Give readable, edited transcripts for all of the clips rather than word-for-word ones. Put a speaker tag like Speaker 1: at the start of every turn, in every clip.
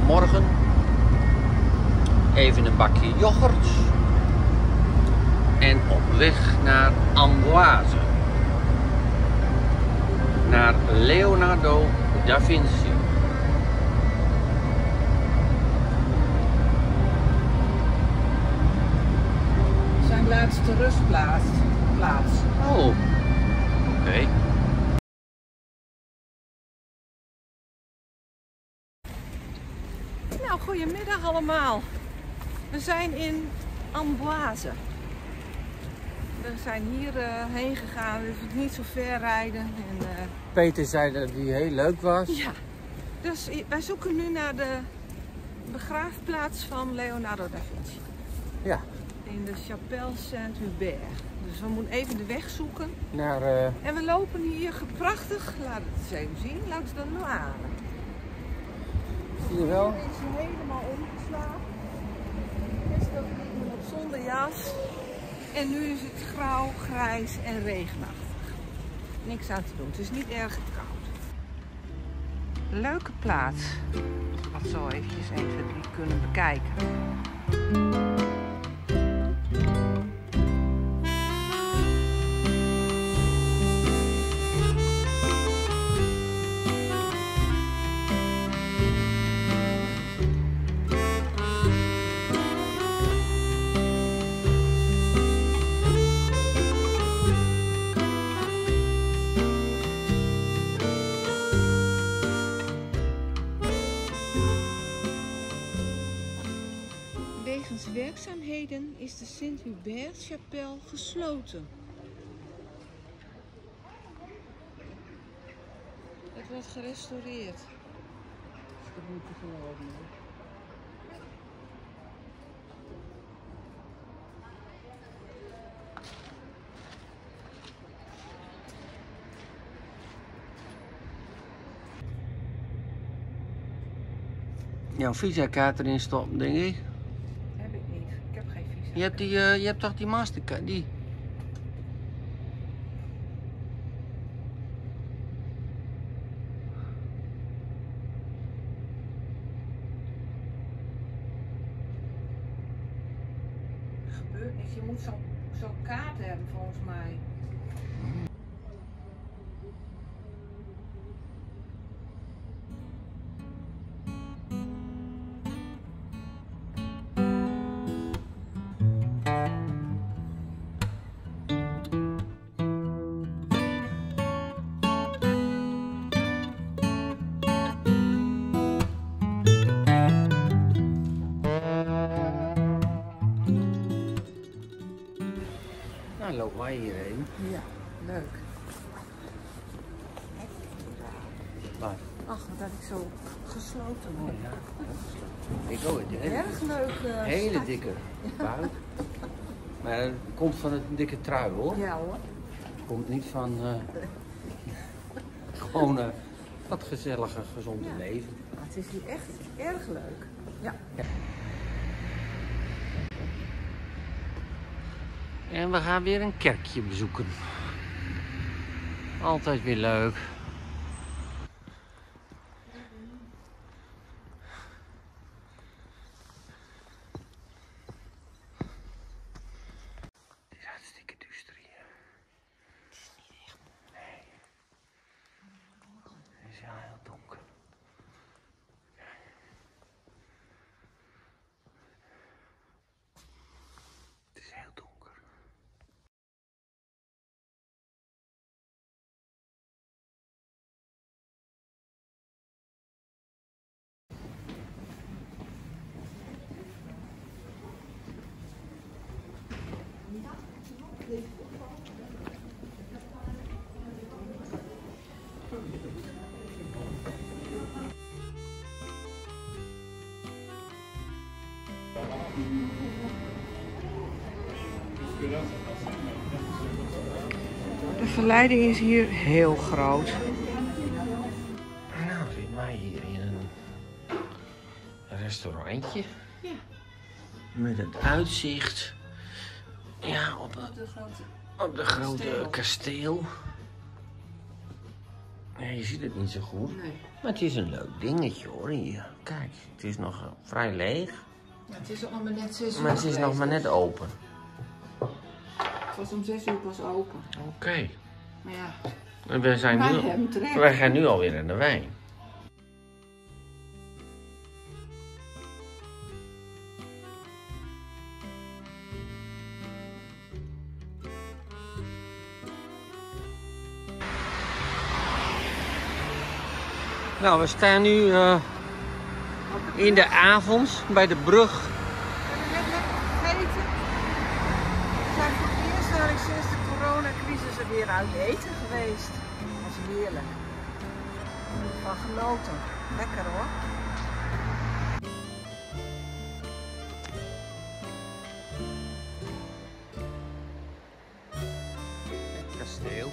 Speaker 1: morgen. Even een bakje yoghurt. En op weg naar Amboise. Naar Leonardo da Vinci.
Speaker 2: Zijn laatste rustplaats.
Speaker 1: Oh, oké.
Speaker 2: Nou, goedemiddag allemaal. We zijn in Amboise. We zijn hier heen gegaan, dus niet zo ver rijden. En,
Speaker 1: Peter zei dat die heel leuk was.
Speaker 2: ja, dus wij zoeken nu naar de begraafplaats van Leonardo da Vinci.
Speaker 1: Ja.
Speaker 2: In de Chapelle Saint-Hubert. Dus we moeten even de weg zoeken.
Speaker 1: Naar,
Speaker 2: En we lopen hier prachtig, laat het eens even zien, langs de Loire.
Speaker 1: zie je wel?
Speaker 2: Hier is hij helemaal omgeslagen. Gisteren liep hij nog zonder jas. En nu is het grauw, grijs en regenachtig. Niks aan te doen, het is niet erg koud. Leuke plaats. Dat zo eventjes 1, 2, 3 kunnen bekijken. Wegens werkzaamheden is de Sint-Hubert-chapel gesloten. Het wordt gerestaureerd. Dat moet je geloven.
Speaker 1: Jouw visa-kaart erin stoppen, denk ik.
Speaker 2: Heb ik niet. Ik heb geen visa.
Speaker 1: Je hebt toch die Mastercard? Die.
Speaker 2: Er gebeurt niks. Je moet zo'n kaart hebben volgens mij.
Speaker 1: Nou, lopen wij hierheen.
Speaker 2: Ja, leuk.
Speaker 1: Waar?
Speaker 2: Ach, dat ik zo gesloten word.
Speaker 1: Ja. Ik ook.
Speaker 2: Erg leuk.
Speaker 1: Hele
Speaker 2: stadje.
Speaker 1: dikke buik. Maar het komt van een dikke trui, hoor.
Speaker 2: Ja hoor.
Speaker 1: Het komt niet van gewoon wat gezellige, gezonde
Speaker 2: Ja.
Speaker 1: leven.
Speaker 2: Maar het is hier echt erg leuk. Ja.
Speaker 1: En we gaan weer een kerkje bezoeken. Altijd weer leuk. Het is hartstikke duister hier.
Speaker 2: Het is niet echt.
Speaker 1: Nee. Het is heel donker. Het is heel donker.
Speaker 2: De verleiding is hier heel groot.
Speaker 1: Nou, zit mij hier in een restaurantje.
Speaker 2: Ja.
Speaker 1: Met het uitzicht ja, op
Speaker 2: De grote
Speaker 1: de grote kasteel. Nee, je ziet het niet zo goed.
Speaker 2: Nee.
Speaker 1: Maar het is een leuk dingetje hoor hier. Kijk, het is nog vrij leeg.
Speaker 2: Ja, het is ook nog maar net 6 uur.
Speaker 1: Maar het is nog maar net open.
Speaker 2: Het was om 6 uur pas open.
Speaker 1: Oké.
Speaker 2: Maar ja,
Speaker 1: En wij gaan nu alweer aan de wijn. Nou, we staan nu in de avond bij de brug.
Speaker 2: We hebben net gegeten. We zijn voor het eerst eigenlijk sinds de coronacrisis er weer uit eten geweest. Dat was heerlijk. Van genoten. Lekker hoor.
Speaker 1: Het kasteel.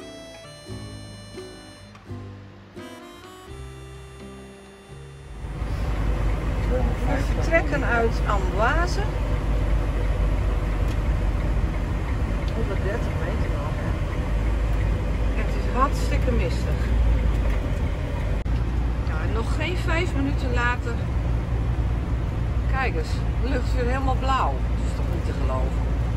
Speaker 2: We vertrekken uit Amboise. 130 meter al. Het is hartstikke mistig. Nou, en nog geen 5 minuten later. Kijk eens, de lucht is weer helemaal blauw. Dat is toch niet te geloven.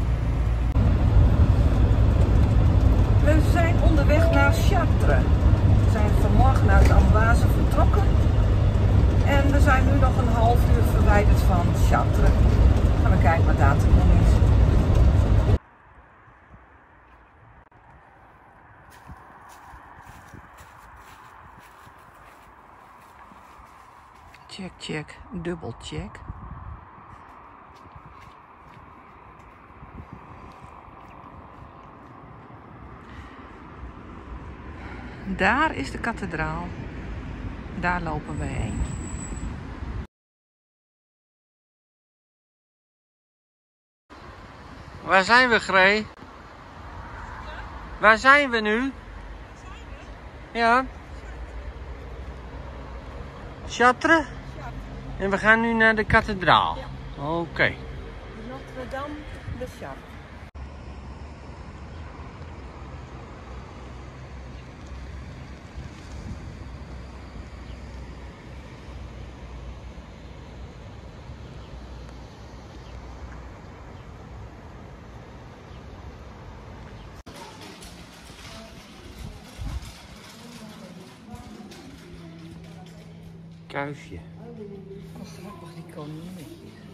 Speaker 2: We zijn onderweg naar Chartres. We zijn vanmorgen uit Amboise vertrokken. En we zijn nu nog een half uur verwijderd van Chartres. Gaan we kijken wat daar te doen is. Check, check, dubbel check. Daar is de kathedraal. Daar lopen we heen.
Speaker 1: Waar zijn we, Gree? Waar zijn we nu? Ja. Chartres? En we gaan nu naar de kathedraal? Ja. Oké.
Speaker 2: Notre-Dame de Chartres.
Speaker 1: Kuifje.
Speaker 2: Wat grappig, die koningin.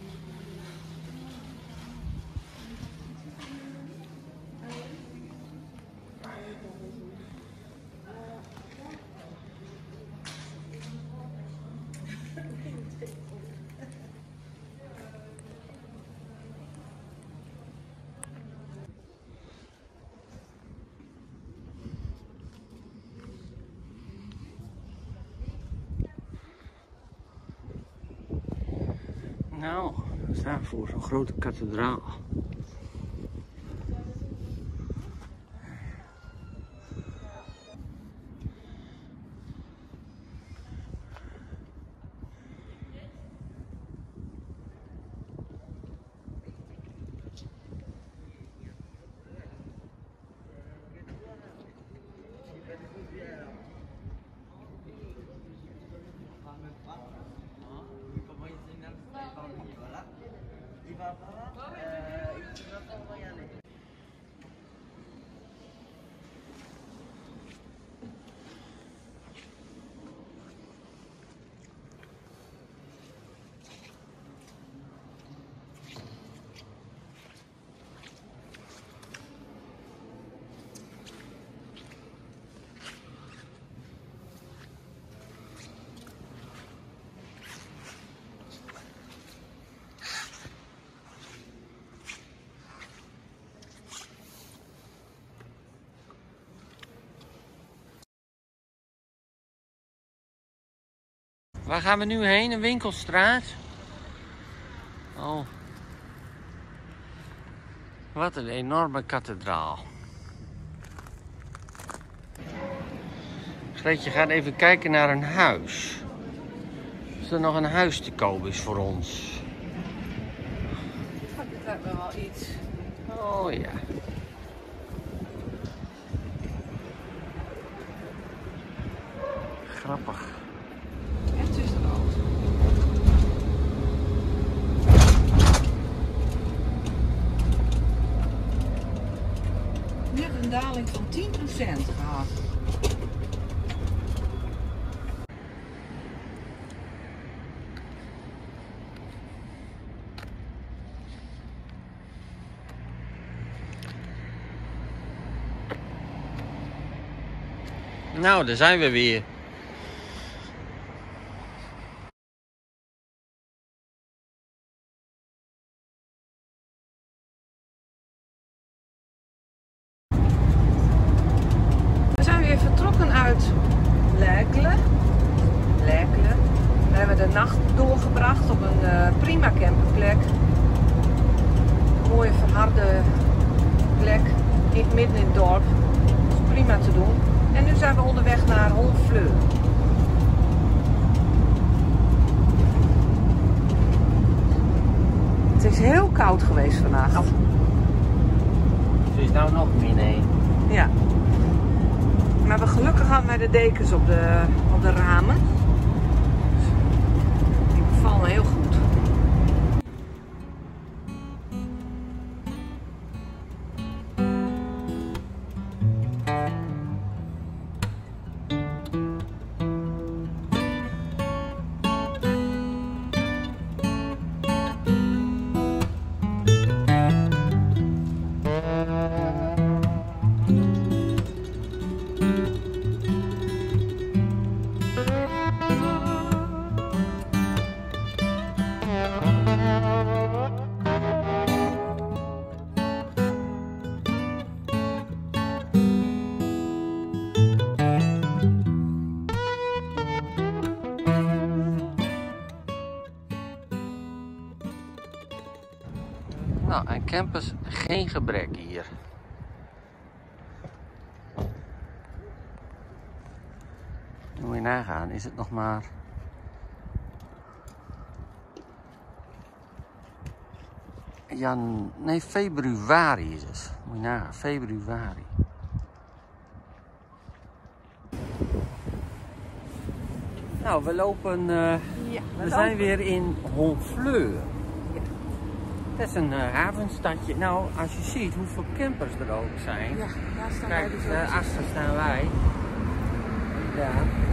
Speaker 1: Nou, we staan voor zo'n grote kathedraal. Waar gaan we nu heen? Een winkelstraat? Oh. Wat een enorme kathedraal. Greetje gaat even kijken naar een huis. Of er nog een huis te koop is voor ons.
Speaker 2: Dit lijkt me wel iets.
Speaker 1: Oh ja. grappig.
Speaker 2: En het is rood. Net een daling van 10% gehad.
Speaker 1: Nou, daar zijn we weer.
Speaker 2: We zijn weer vertrokken uit Lekle. We hebben de nacht doorgebracht op een prima campingplek. Een mooie verharde plek midden in het dorp. Dat is prima te doen. En nu zijn we onderweg naar Honfleur. Het is heel koud geweest vannacht.
Speaker 1: Het is nou nog min 1.
Speaker 2: Ja. Maar gelukkig hadden wij de dekens op de ramen. Die bevallen heel goed.
Speaker 1: Nou, aan campers geen gebrek hier. Dan moet je nagaan, is het nog maar... Ja, nee, februari is het. Moet je nagaan, februari. Nou, we lopen... we zijn weer in Honfleur. Het is een havenstadje. Nou, als je ziet hoeveel campers er ook zijn.
Speaker 2: Ja, daar staan
Speaker 1: kijk,
Speaker 2: wij dus
Speaker 1: daarachter staan wij. Ja.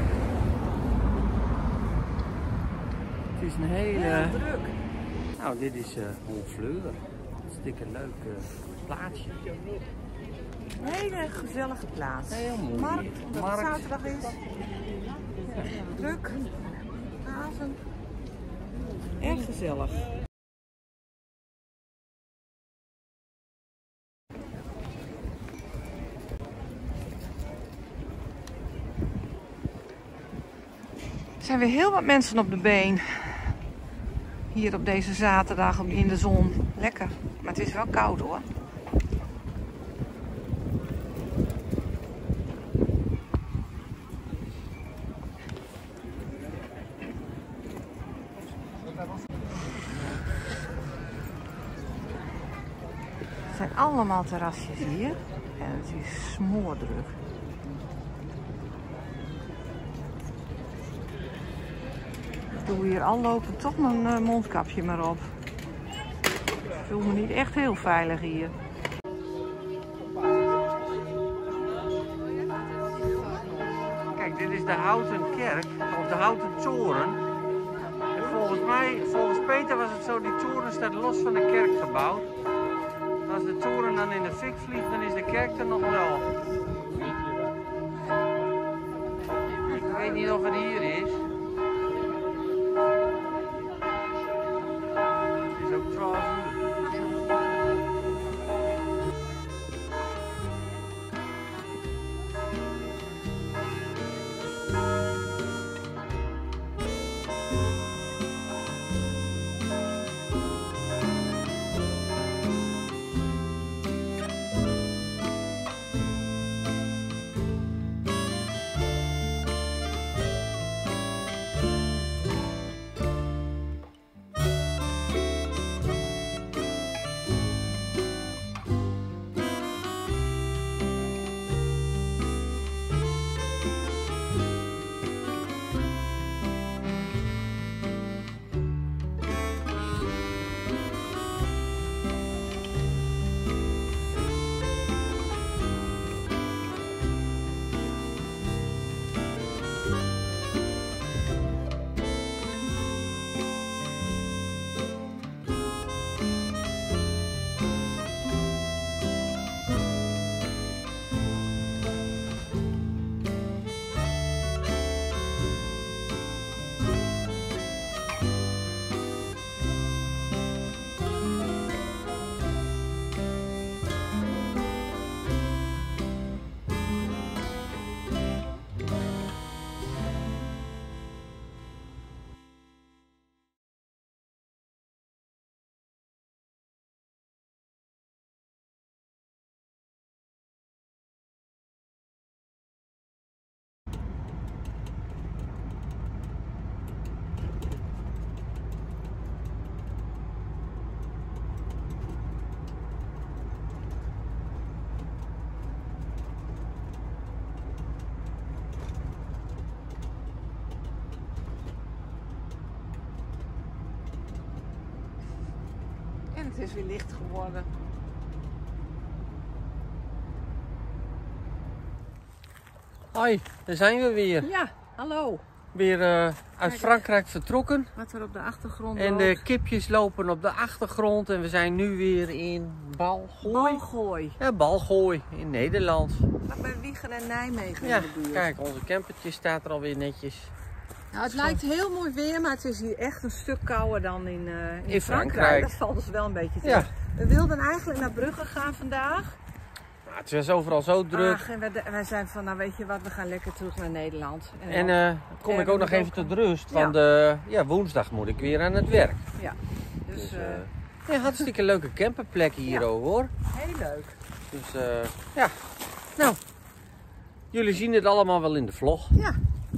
Speaker 1: Het is een hele...
Speaker 2: heel druk.
Speaker 1: Nou, dit is Honfleur. Hartstikke leuk plaatsje.
Speaker 2: Een hele gezellige plaats.
Speaker 1: Heel mooi.
Speaker 2: Markt, omdat het
Speaker 1: Markt.
Speaker 2: zaterdag is. Druk. Haven. Erg gezellig. Er zijn weer heel wat mensen op de been. Hier op deze zaterdag in de zon. Lekker. Maar het is wel koud hoor. Het zijn allemaal terrasjes hier. En het is smoordruk. Ik doe hier al lopen toch mijn mondkapje maar op. Ik voel me niet echt heel veilig hier.
Speaker 1: Kijk, dit is de houten kerk, of de houten toren. En volgens Peter was het zo, die toren staat los van de kerk gebouwd. Als de toren dan in de fik vliegt, dan is de kerk er nog wel. Ik weet niet of het hier is. Het is ook 12 uur.
Speaker 2: is weer licht geworden.
Speaker 1: Hoi, daar zijn we weer.
Speaker 2: Ja, hallo.
Speaker 1: Weer uit Frankrijk vertrokken.
Speaker 2: Wat er op de achtergrond
Speaker 1: En
Speaker 2: loopt.
Speaker 1: de kipjes lopen op de achtergrond. En we zijn nu weer in Balgooi.
Speaker 2: Balgooi.
Speaker 1: Ja, Balgooi in Nederland.
Speaker 2: Bij Wijchen en Nijmegen
Speaker 1: Ja,
Speaker 2: in de buurt.
Speaker 1: kijk, onze campertje staat er alweer netjes.
Speaker 2: Nou, het lijkt heel mooi weer, maar het is hier echt een stuk kouder dan in Frankrijk.
Speaker 1: Frankrijk.
Speaker 2: Dat valt dus wel een beetje
Speaker 1: Ja.
Speaker 2: tegen. We wilden eigenlijk naar Brugge gaan vandaag.
Speaker 1: Nou, het was overal zo druk.
Speaker 2: Ach, en wij zijn van, nou weet je wat, we gaan lekker terug naar Nederland.
Speaker 1: En kom ik ook nog even tot rust. Want woensdag moet ik weer aan het werk.
Speaker 2: Ja, dus
Speaker 1: Ja, hartstikke leuke camperplek hier ook hoor.
Speaker 2: heel leuk.
Speaker 1: Dus ja, nou, jullie zien het allemaal wel in de vlog.
Speaker 2: Ja.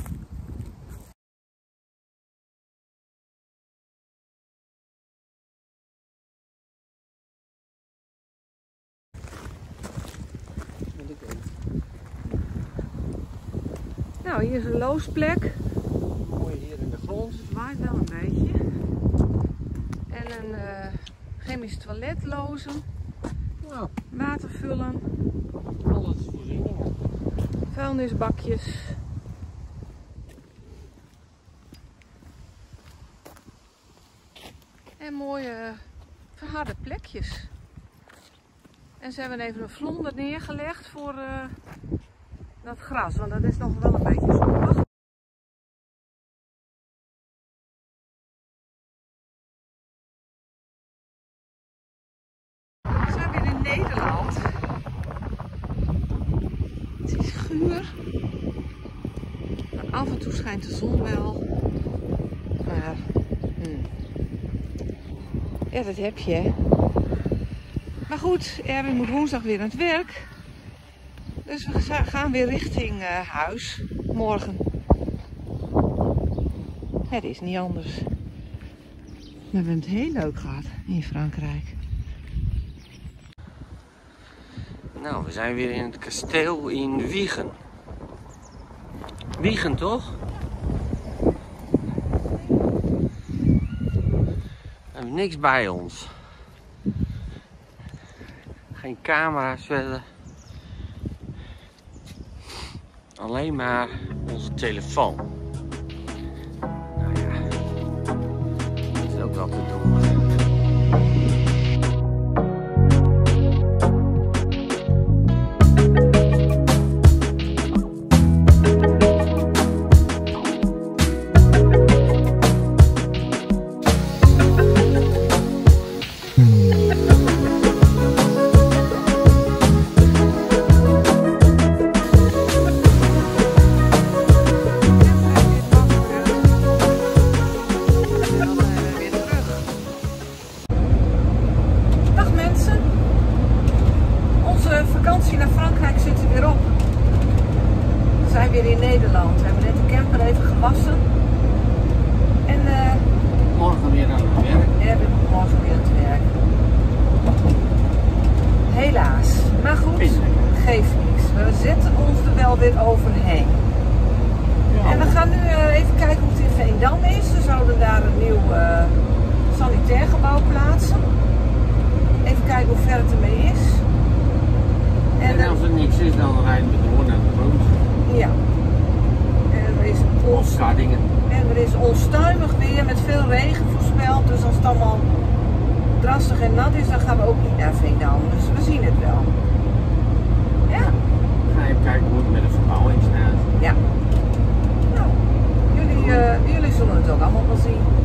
Speaker 2: Nou, hier is een loosplek.
Speaker 1: Mooi hier in de grond.
Speaker 2: Het waait wel een beetje. En een chemisch toilet lozen.
Speaker 1: Nou,
Speaker 2: Water vullen.
Speaker 1: alles voorzieningen.
Speaker 2: Vuilnisbakjes. En mooie verharde plekjes. En ze hebben even een vlonder neergelegd voor dat gras, want dat is nog wel een beetje zommig. We zijn weer in Nederland. Het is guur. Af en toe schijnt de zon wel. Maar ja, dat heb je, hè. Maar goed, Erwin moet woensdag weer aan het werk. Dus we gaan weer richting huis morgen. Het is niet anders. We hebben het heel leuk gehad in Frankrijk.
Speaker 1: Nou, we zijn weer in het kasteel in Wijchen. Wijchen toch? We hebben niks bij ons. Geen camera's verder. Alleen maar onze telefoon. Nou ja, dat is ook wel te doen.
Speaker 2: Vakantie naar Frankrijk zit er weer op. We zijn weer in Nederland. We hebben net de camper even gewassen. En
Speaker 1: Morgen weer aan het werk.
Speaker 2: ja, we moeten morgen weer aan het werk. Helaas. Maar goed, geeft niks. We zetten ons er wel weer overheen.
Speaker 1: Ja.
Speaker 2: En we gaan nu even kijken hoe het in Veendam is. Ze zouden daar een nieuw sanitair gebouw plaatsen. Even kijken hoe ver het ermee is.
Speaker 1: En als er niks is, dan rijden we door naar de boot.
Speaker 2: Ja. En er is onstuimig weer met veel regen voorspeld. Dus als het allemaal drassig en nat is, dan gaan we ook niet naar Veendam. Dus we zien het wel. Ja?
Speaker 1: Ga even kijken hoe het met de verbouwing staat.
Speaker 2: Ja. Nou, jullie zullen het ook allemaal wel zien.